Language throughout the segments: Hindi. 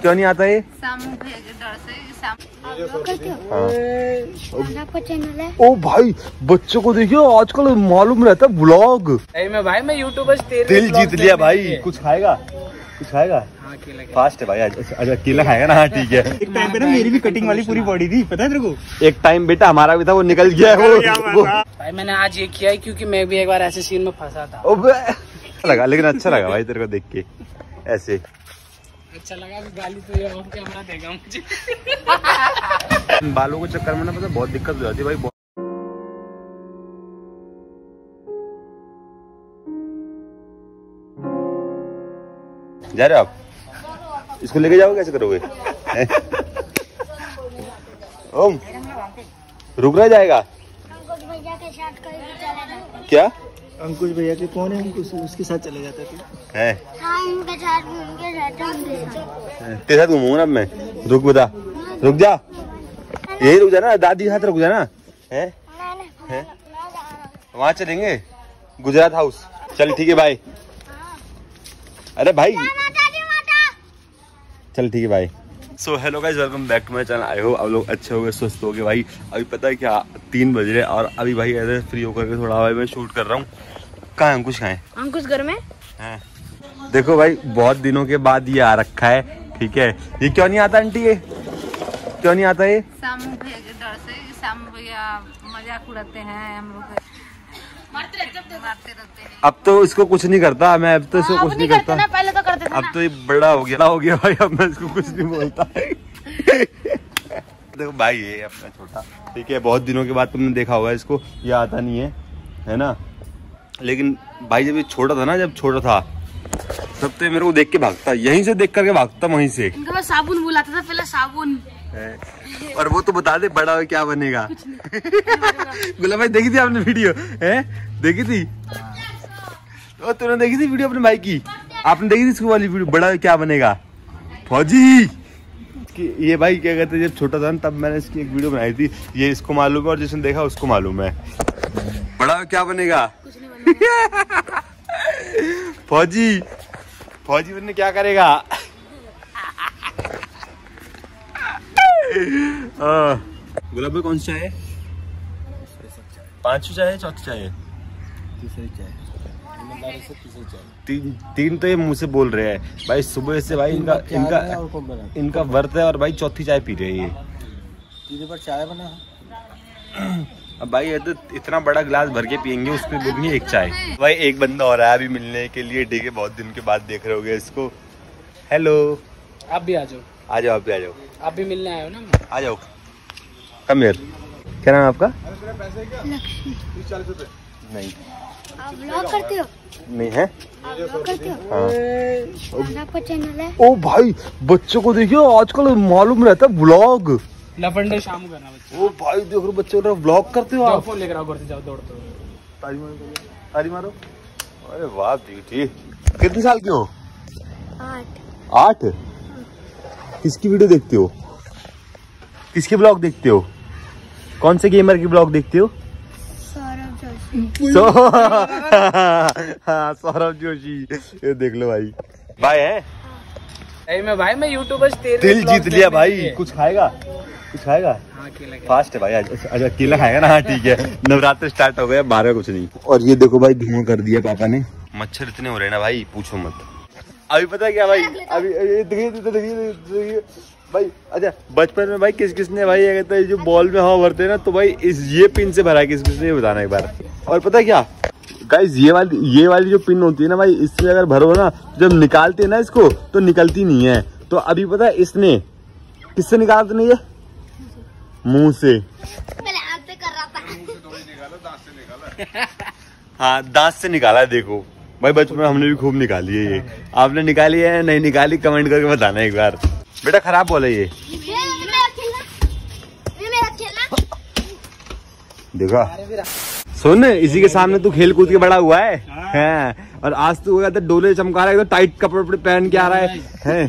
क्यों नहीं आता ये? चैनल है। ओ भाई बच्चों को देखियो आजकल मालूम रहता है ब्लॉग। मैं यूट्यूबर दिल जीत लिया भाई। कुछ खाएगा? कुछ खाएगा? फास्ट है भाई आज। अच्छा केला खाएगा ना? हाँ ठीक है। एक टाइम पे ना मेरी भी कटिंग वाली पूरी बॉडी थी, पता है तेरे को? एक टाइम बेटा हमारा भी था, वो निकल गया है वो। भाई मैंने आज ये किया है क्योंकि मैं भी एक बार ऐसे सीन में फंसा था। अच्छा लगा, लेकिन अच्छा लगा भाई तेरे को देख के ऐसे। अच्छा लगा। गाली तो ये कैमरा देगा मुझे। बालों के चक्कर में ना पता बहुत दिक्कत हो जाती है भाई। जा रहे हो आप? इसको लेके जाओगे? कैसे करोगे? ओम रुक रहा जाएगा क्या? अंकुश भैया के कौन है? अंकुश उसके साथ चले जाता है। तेरे साथ घूमूंगा अब मैं। रुक बता, रुक जा, यही रुक जा ना, दादी हाथ रुक जा ना। है वहाँ चलेंगे गुजरात हाउस। चल ठीक है भाई। अरे भाई चल ठीक है भाई। So hello guys, welcome back to my channel. I hope आप लोग अच्छे हो गए, स्वस्थ हो गए भाई। अभी पता है क्या 3 बज रहे और अभी भाई ऐसे फ्री होकर के थोड़ा भाई मैं शूट कर रहा हूँ। कहाँ है अंकुश? कहाँ है? अंकुश घर में है। देखो भाई बहुत दिनों के बाद ये आ रखा है, ठीक है। ये क्यों नहीं आता आंटी? ये क्यों नहीं आता? ये सामू भैया के डर से। सामू भैया मजाक उड़ाते हैं, हम लोग मारते रहते हैं। अब तो इसको कुछ नहीं करता मैं, अब तो इसको कुछ नहीं करता। पहले तो करते थे। अब तो ये बड़ा हो गया भाई, अब मैं इसको कुछ नहीं बोलता है। देखो भाई ये अपना छोटा, ठीक है। बहुत दिनों के बाद तुमने देखा होगा इसको, ये आता नहीं है ना। लेकिन भाई जब ये छोटा था ना, जब छोटा था तब तो मेरे को देख के भागता, यहीं से देख करके भागता वहीं से। इनका मैं साबुन बुलाता था पहले, साबुन। और वो तो बता दे बड़ा हो क्या बनेगा। गुलाब भाई देखी थी आपने वीडियो? है देखी थी? तो तूने देखी थी वीडियो अपने भाई की? आपने देखी थी इसको वाली वीडियो, बड़ा हो क्या बनेगा फौजी? ये भाई क्या कहते हैं, जब छोटा था तब मैंने इसकी एक वीडियो बनाई थी। ये इसको मालूम है और जिसने देखा उसको मालूम है। बड़ा हो क्या बनेगा? फौजी बनने क्या करेगा? गुलाब भाई कौन सी चाय है? 5 चाय है, 4 चाय है? तीसरी चाय। तीन तो ये मुंह से बोल रहे हैं भाई सुबह से भाई। इनका व्रत है और भाई 4थी चाय पी रहे हैं ये। तीसरी बार चाय बना। अब भाई ये तो इतना बड़ा गिलास भर के पियेंगे, उसमें बोलेंगे एक चाय। भाई एक बंदा और आया अभी मिलने के लिए, ठीक है। बहुत दिन के बाद देख रहे होगे इसको। हेलो, आप भी आ जाओ। आ जाओ, आप भी आ जाओ। आप भी मिलने आए हो ना? आ जाओ, कम हियर। क्या नाम है आपका? नहीं आप व्लॉग करते हो? नहीं है। आप व्लॉग करते हो? हाँ। आपका चैनल है। ओ भाई बच्चों को देखियो आजकल मालूम रहता है ब्लॉग। लफंडे शाम करना बच्चे। ओ भाई देखो बच्चों का ब्लॉग करते हो आप? फोन लेकर आओ, घर से जाओ दौड़ते हो। ताली मारो। अरे वाह बेटी, कितने साल के हो? 8। किसकी वीडियो देखते हो? किसके ब्लॉग देखते हो? कौन से गेमर की ब्लॉग देखते हो? सौरभ जोशी। ये देख लो भाई। भाई है मैं यूट्यूबर। दिल जीत लिया भाई। कुछ खाएगा? कुछ खाएगा? फास्ट है भाई आज। अच्छा केला खाएगा ना? हाँ ठीक है। नवरात्र स्टार्ट हो गया, 12 कुछ नहीं। और ये देखो भाई धुआं कर दिया पापा ने। मच्छर इतने हो रहे हैं ना भाई, पूछो मत। अभी पता है क्या भाई, अभी देखिए भाई। अच्छा बचपन में भाई किसने भाई ये कहते हैं जो बॉल में हवा भरते हैं ना, तो भाई ये पिन से भरा है किसने, ये बताना एक बार। और पता है क्या गाइस, ये वाली जो पिन होती है ना भाई, इससे अगर भरो ना, जब निकालते हैं ना इसको तो निकलती नहीं है। तो अभी पता है इसने किससे निकालते नहीं है? मुंह से। पहले हाथ से कर रहा था। हाँ दांत से निकाला है। देखो भाई बचपन में हमने भी खूब निकाली है ये। आपने निकाली है नहीं निकाली? कमेंट करके बताना एक बार। बेटा खराब बोला ये। देखा सुन, इसी के सामने तू खेल कूद के बड़ा हुआ है। और आज तू कहता डोले चमका रहा है, तो टाइट कपड़े पहन के आ रहा है।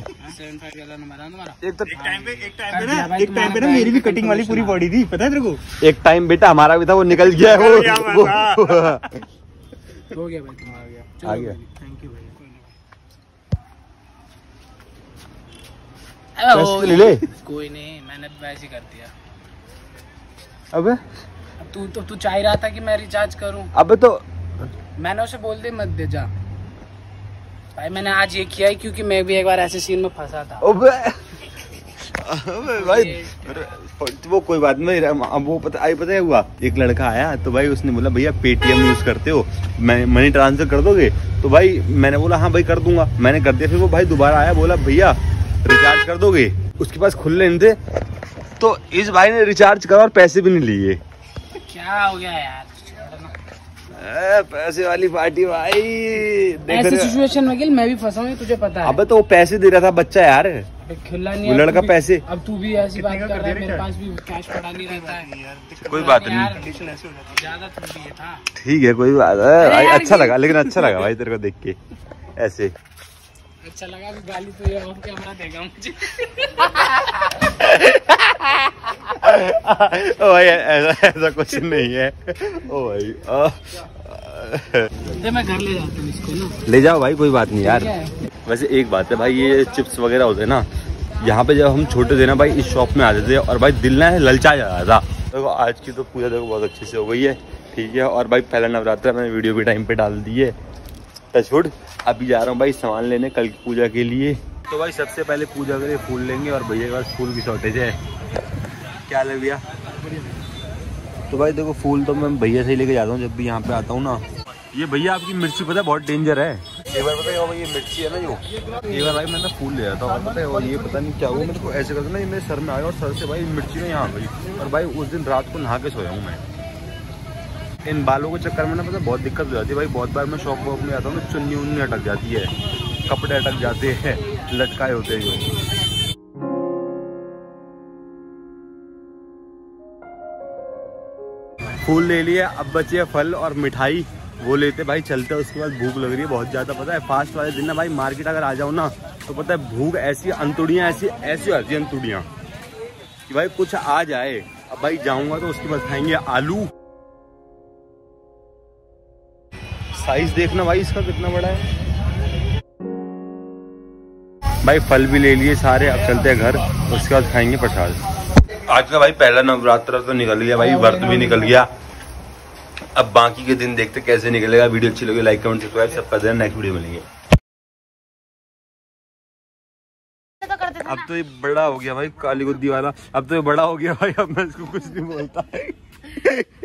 एक टाइम पे ना मेरी भी कटिंग वाली पूरी बॉडी थी, पता है तेरे को? एक टाइम बेटा हमारा भी था, वो निकल गया है वो। हो गया भाई, तुम्हारा आ गया। थैंक यू भाई। पैसे तो ले ले। कोई नहीं, मैंने वैसे ही कर दिया। अबे तू चाह रहा था कि मैं रिचार्ज करूं। अबे तो मैंने उसे बोल दे मत दे जा भाई। मैंने आज ये किया है क्योंकि मैं भी एक बार ऐसे सीन में फंसा था। अबे भाई वो कोई बात नहीं। अब वो पता है हुआ, एक लड़का आया तो भाई उसने बोला भैया पेटीएम यूज करते हो, मैं मनी ट्रांसफर कर दोगे? तो भाई मैंने बोला हाँ भाई कर दूंगा, मैंने कर दिया। फिर वो भाई दोबारा आया, बोला भैया रिचार्ज कर दोगे? उसके पास खुले नहीं थे, तो इस भाई ने रिचार्ज करा और पैसे भी नहीं लिए। क्या हो गया यार, पैसे वाली पार्टी भाई। ऐसी सिचुएशन में मैं भी फंसा हूँ, तुझे पता है। अबे तो वो पैसे दे रहा था बच्चा यार, खिला नहीं वो लड़का पैसे। अब तू भी ऐसी बात कर रहा है, मेरे पास भी कैश पड़ा नहीं रहता है। कोई बात नहीं, ज्यादा तो भी था। ठीक है कोई बात है भाई। अच्छा लगा, लेकिन अच्छा लगा भाई तेरे को देख के ऐसे। अच्छा लगा, गाली तो ये ऑफ कैमरा देगा मुझे। ओ भाई ऐसा कुछ नहीं है। ओ भाई मैं घर ले जाता हूँ इसको ना। ले जाओ भाई, कोई बात नहीं यार। वैसे एक बात है भाई, ये चिप्स वगैरह होते हैं ना, यहाँ पे जब हम छोटे थे ना भाई, इस शॉप में आते थे और भाई दिल ना ललचा जा रहा था। देखो आज की तो पूजा देखो बहुत अच्छे से हो गई है, ठीक है। और भाई पहला नवरात्र मैंने वीडियो के टाइम पे डाल दी है। टचवुड अभी जा रहा हूँ भाई सामान लेने कल की पूजा के लिए। तो भाई सबसे पहले पूजा के लिए फूल लेंगे, और भैया के पास फूल की शॉर्टेज है। क्या ले भैया? तो भाई देखो फूल तो मैं भैया से ही लेके जाता हूँ जब भी यहाँ पे आता हूँ ना। ये भैया आपकी मिर्ची पता है बहुत डेंजर है। एक बार पता है भाई, ये मिर्ची है ना जो, एक बार भाई मैंने फूल ले जाता और पता है और ये पता नहीं क्या हुआ, मेरे को ऐसे करता ना ये मेरे सर में आया और सर से भाई मिर्ची ना यहाँ गई। और भाई उस दिन रात को नहा के सोया हूँ मैं। इन बालों के चक्कर में ना पता बहुत दिक्कत हो जाती है भाई। बहुत बार मैं शॉप वॉप में आता हूँ ना, चुन्नी उन्नी अटक जाती है, कपड़े अटक जाते हैं, लटकाए होते हैं जो। फूल ले लिया, अब बचे है फल और मिठाई, वो लेते भाई चलते हैं। उसके बाद भूख लग रही है बहुत ज्यादा। पता है फास्ट वाले दिन ना भाई मार्केट अगर आ जाओ ना तो पता है भूख ऐसी अंतुड़ियाँ ऐसी होती है अंतुड़ियाँ कि भाई कुछ आ जाए। अब भाई जाऊंगा तो उसके बाद खाएंगे आलू। साइज देखना भाई इसका कितना बड़ा है। भाई फल भी ले लिए सारे, अब चलते हैं घर, उसके बाद खाएंगे प्रसाद। आज का भाई पहला नवरात्र तो निकल गया भाई, व्रत भी निकल गया। अब बाकी के दिन देखते कैसे निकलेगा। वीडियो अच्छी लगी लाइक कमेंट सब्सक्राइब सब कर देना। नेक्स्ट वीडियो मिलेंगे। अब तो ये बड़ा हो गया भाई काली गुद्दी वाला, अब तो ये बड़ा हो गया भाई, अब मैं इसको कुछ नहीं बोलता है।